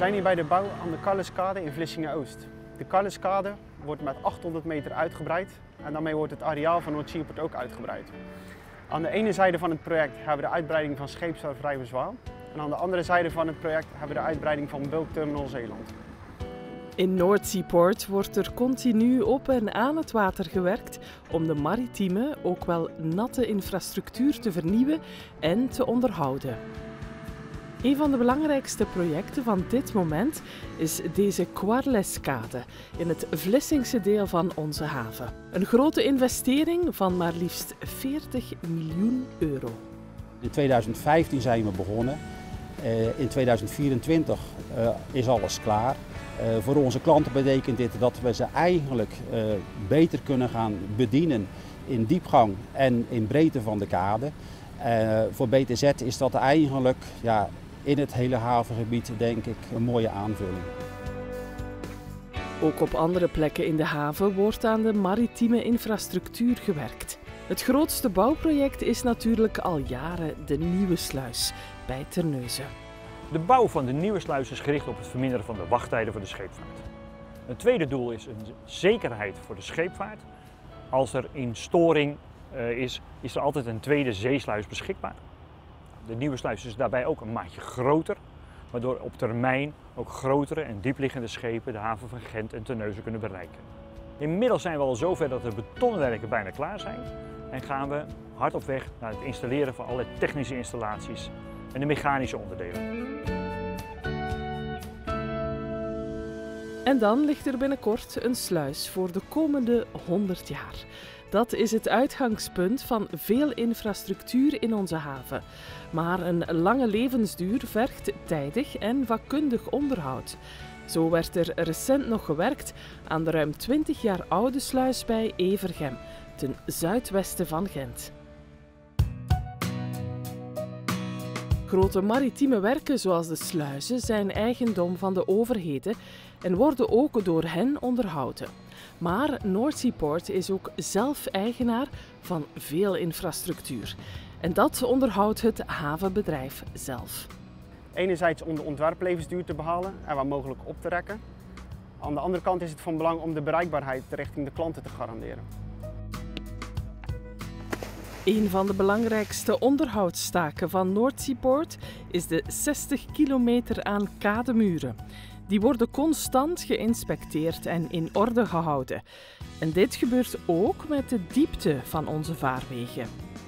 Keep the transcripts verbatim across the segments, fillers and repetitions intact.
zijn hier bij de bouw aan de Carleskade in Vlissingen-Oost. De Carleskade wordt met achthonderd meter uitgebreid en daarmee wordt het areaal van Noord Seaport ook uitgebreid. Aan de ene zijde van het project hebben we de uitbreiding van scheepswerf Rijmerswaal en aan de andere zijde van het project hebben we de uitbreiding van Bulk Terminal Zeeland. In Noord Seaport wordt er continu op en aan het water gewerkt om de maritieme, ook wel natte infrastructuur te vernieuwen en te onderhouden. Een van de belangrijkste projecten van dit moment is deze Carleskade in het Vlissingse deel van onze haven. Een grote investering van maar liefst veertig miljoen euro. In tweeduizend vijftien zijn we begonnen. In tweeduizend vierentwintig is alles klaar. Voor onze klanten betekent dit dat we ze eigenlijk beter kunnen gaan bedienen in diepgang en in breedte van de kade. Voor B T Z is dat eigenlijk ja, in het hele havengebied denk ik een mooie aanvulling. Ook op andere plekken in de haven wordt aan de maritieme infrastructuur gewerkt. Het grootste bouwproject is natuurlijk al jaren de Nieuwe Sluis bij Terneuzen. De bouw van de Nieuwe Sluis is gericht op het verminderen van de wachttijden voor de scheepvaart. Een tweede doel is een zekerheid voor de scheepvaart. Als er een storing uh, is, is er altijd een tweede zeesluis beschikbaar. De Nieuwe Sluis is daarbij ook een maatje groter, waardoor op termijn ook grotere en diepliggende schepen de haven van Gent en Terneuzen kunnen bereiken. Inmiddels zijn we al zover dat de betonwerken bijna klaar zijn en gaan we hard op weg naar het installeren van alle technische installaties en de mechanische onderdelen. En dan ligt er binnenkort een sluis voor de komende honderd jaar. Dat is het uitgangspunt van veel infrastructuur in onze haven. Maar een lange levensduur vergt tijdig en vakkundig onderhoud. Zo werd er recent nog gewerkt aan de ruim twintig jaar oude sluis bij Evergem, ten zuidwesten van Gent. Grote maritieme werken zoals de sluizen zijn eigendom van de overheden en worden ook door hen onderhouden. Maar Noord Seaport is ook zelf eigenaar van veel infrastructuur. En dat onderhoudt het havenbedrijf zelf. Enerzijds om de ontwerplevensduur te behalen en waar mogelijk op te rekken. Aan de andere kant is het van belang om de bereikbaarheid richting de klanten te garanderen. Een van de belangrijkste onderhoudstaken van Noord Seaport is de zestig kilometer aan kademuren. Die worden constant geïnspecteerd en in orde gehouden. En dit gebeurt ook met de diepte van onze vaarwegen.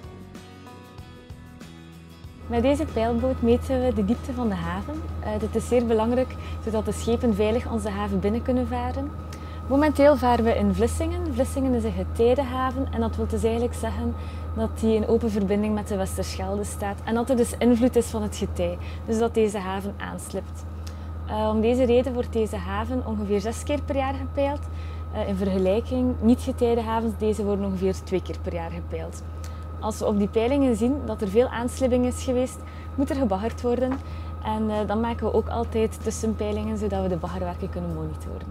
Met deze peilboot meten we de diepte van de haven. Uh, dit is zeer belangrijk zodat de schepen veilig onze haven binnen kunnen varen. Momenteel varen we in Vlissingen. Vlissingen is een getijdenhaven en dat wil dus eigenlijk zeggen dat die in open verbinding met de Westerschelde staat en dat er dus invloed is van het getij, dus dat deze haven aanslipt. Uh, om deze reden wordt deze haven ongeveer zes keer per jaar gepeild. Uh, in vergelijking niet-getijdenhavens, deze worden ongeveer twee keer per jaar gepeild. Als we op die peilingen zien dat er veel aanslibbing is geweest, moet er gebaggerd worden. En uh, dan maken we ook altijd tussenpeilingen zodat we de baggerwerken kunnen monitoren.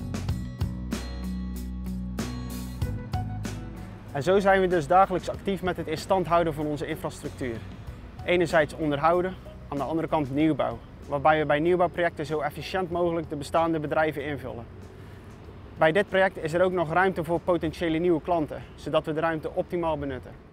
En zo zijn we dus dagelijks actief met het in stand houden van onze infrastructuur. Enerzijds onderhouden, aan de andere kant nieuwbouw. Waarbij we bij nieuwbouwprojecten zo efficiënt mogelijk de bestaande bedrijven invullen. Bij dit project is er ook nog ruimte voor potentiële nieuwe klanten, zodat we de ruimte optimaal benutten.